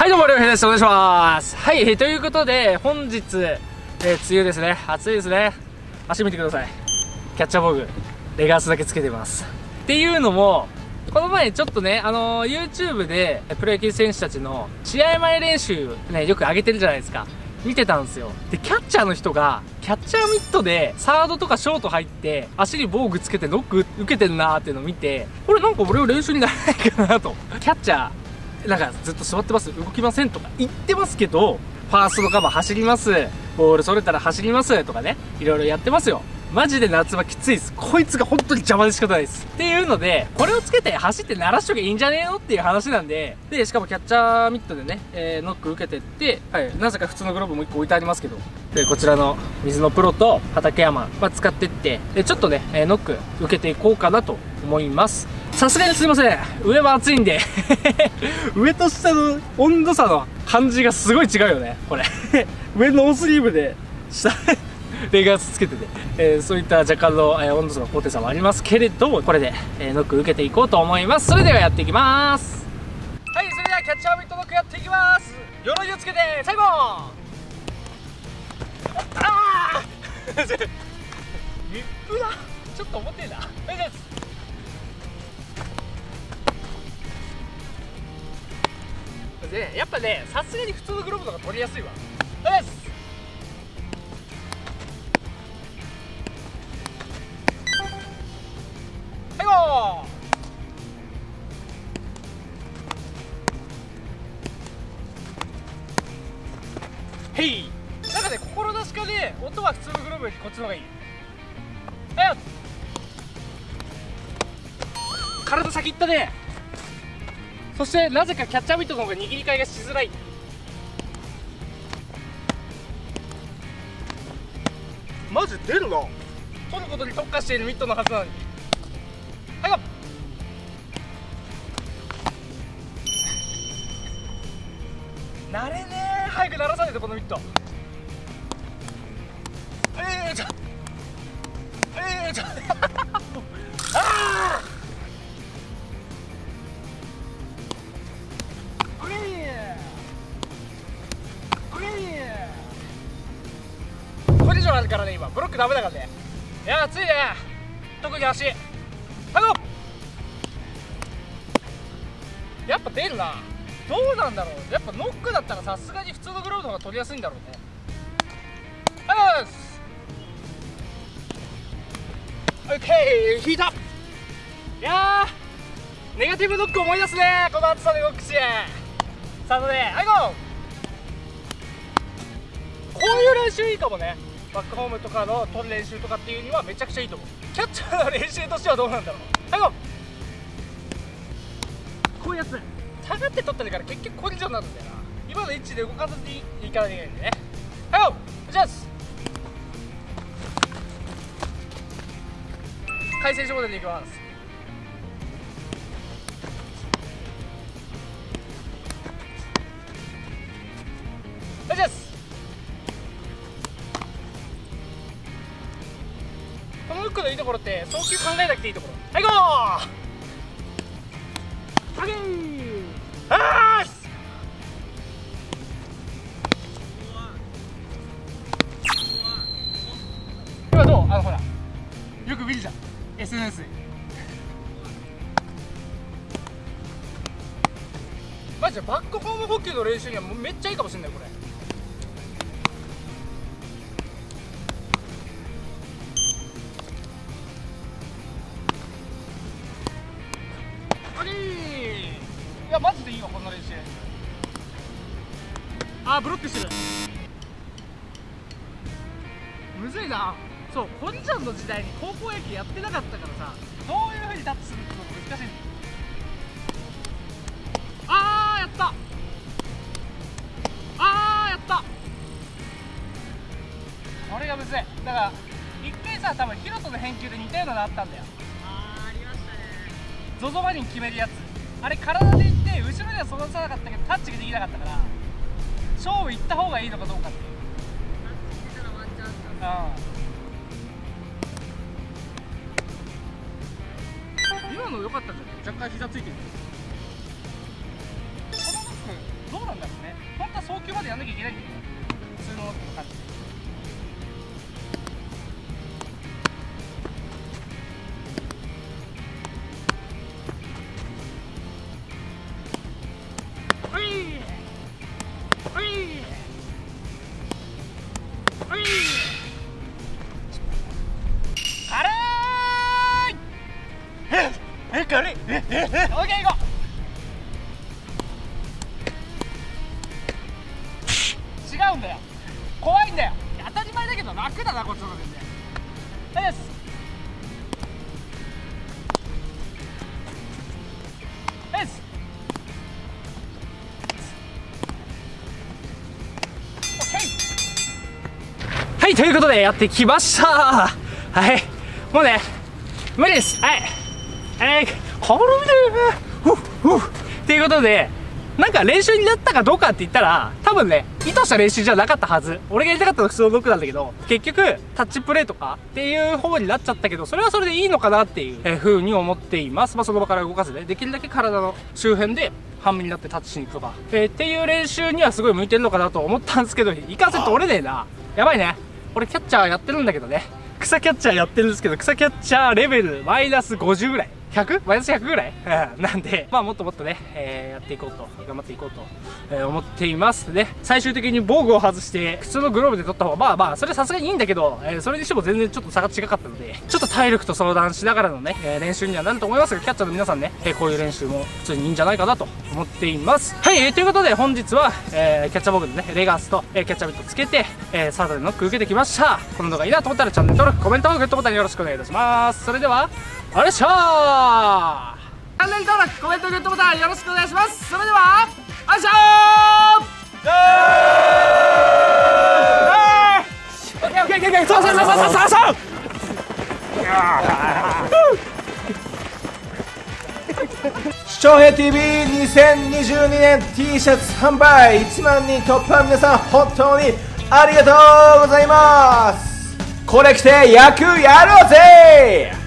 はい、どうも、りょうへいです。お願いします。はい、ということで、本日、梅雨ですね。暑いですね。足見てください。キャッチャー防具、レガースだけつけてます。っていうのも、この前ちょっとね、YouTube で、プロ野球選手たちの試合前練習、ね、よく上げてるじゃないですか。見てたんですよ。で、キャッチャーの人が、キャッチャーミットで、サードとかショート入って、足に防具つけてノック受けてんなーっていうのを見て、これなんか俺は練習にならないかなと。キャッチャー、なんかずっと座ってます、動きませんとか言ってますけど、ファーストのカバー走ります、ボールそれたら走りますとかね、いろいろやってますよ。マジで夏場きついです。こいつが本当に邪魔で仕方ないです。っていうので、これをつけて走って鳴らしとけばいいんじゃねえのっていう話なんで、で、しかもキャッチャーミットでね、ノック受けてって、はい、なぜか普通のグローブも1個置いてありますけど、で、こちらの水のプロと畠山、使ってって、で、ちょっとね、ノック受けていこうかなと思います。さすがにすいません。上は暑いんで上と下の温度差の感じがすごい違うよね、これ上ノースリーブで、下レガースつけてて、そういった若干の、温度差の高低差もありますけれども、これで、ノック受けていこうと思います。それではやっていきます。はい、それではキャッチャーミットノックやっていきます。鎧をつけて、最後ああリップだ、ちょっと重てえな。大丈夫です。でやっぱね、さすがに普通のグローブの方が取りやすいわ。大丈夫です。最後へい。なんかね、心なしかで音は普通のグローブよりこっちの方がいい。はい、体先いったね。そしてなぜかキャッチャーミットの方が握り替えがしづらい。マジ出るな。取ることに特化しているミットのはずなのに。はいよ。慣れねえ。早く鳴らさないとこのミット。ちょああこれ以上あるからね。今ブロックダメだからね。いや熱いね、特に足。はいよ。やっぱ出るな。どうなんだろう。やっぱノックだったらさすがに普通のグローブの方が取りやすいんだろうね。はいっす。オッケー、引いた。いやー、ネガティブノック思い出すね、この暑さでノックして。さあね、はいゴー。こういう練習いいかもね。バックホームとかの取る練習とかっていうにはめちゃくちゃいいと思う。キャッチャーの練習としてはどうなんだろう。はいゴー。こういうやつ下がって取ったから結局これ以上になるんだよな。今の位置で動かずにいかなきゃいけないんでね。はいゴー。お願いします。回旋モデルでいきます。お願いします。このフックのいいところって送球考えなくていいところ。はいゴー。ハゲー。あーす。今どう？ほらよく見るじゃん SNS で。マジでバックホーム補給の練習にはもうめっちゃいいかもしれないこれ。いやマジでいいわこんな練習。あーブロックしてる。むずいな。そう、コンジャンの時代に高校野球やってなかったからさ、どういう風にタッチするってのが難しいんだよ。あーやった。あーやった。これがむずい。だから一回さ、多分ヒロトの返球で似たようなのあったんだよ。 ありましたね。 ZOZO マリン決めるやつ。あれ体でいって後ろでは育たなかったけどタッチができなかったから、勝負行った方がいいのかどうかっていう。 タッチしてたらワンチャンあったんですよ。 今の良かったじゃん。若干膝ついてる。このノックどうなんだろう。 うんだよ。怖いんだよ。当たり前だけど楽だな、こっちの方が全然。です。です。オッケー。はい、ということでやってきました。はい、もうね、無理です。はい。これっていうことで、なんか練習になったかどうかって言ったら、多分ね、意図した練習じゃなかったはず。俺がやりたかったのは普通のノックなんだけど、結局、タッチプレーとかっていう方になっちゃったけど、それはそれでいいのかなっていう風に思っています。まあ、その場から動かずね、できるだけ体の周辺で半身になってタッチしに行くとか、っていう練習にはすごい向いてるのかなと思ったんですけど、いかんせんと折れねえな。やばいね。俺キャッチャーやってるんだけどね。草キャッチャーやってるんですけど、草キャッチャーレベルマイナス50ぐらい。100? マイナス100ぐらいなんで、まあもっともっとね、やっていこうと、頑張っていこうと、思っていますね。最終的に防具を外して、普通のグローブで取った方が、まあまあ、それさすがにいいんだけど、それにしても全然ちょっと差が違かったので、ちょっと体力と相談しながらのね、練習にはなると思いますが、キャッチャーの皆さんね、こういう練習も普通にいいんじゃないかなと思っています。はい、ということで本日は、キャッチャー防具のね、レガースと、キャッチャービットつけて、サードでノック受けてきました。この動画いいなと思ったらチャンネル登録、コメント、グッドボタンよろしくお願いいたします。それでは、あれっしゃー。チャンネル登録、コメント、グッドボタンよろしくお願いします。それでは、あいしょー。オッケーオッケーオッケー、そうそうそうそうそうそう。 翔平 TV2022 年 T シャツ販売1万人突破、皆さん本当にありがとうございます。これ着て野球やろうぜ。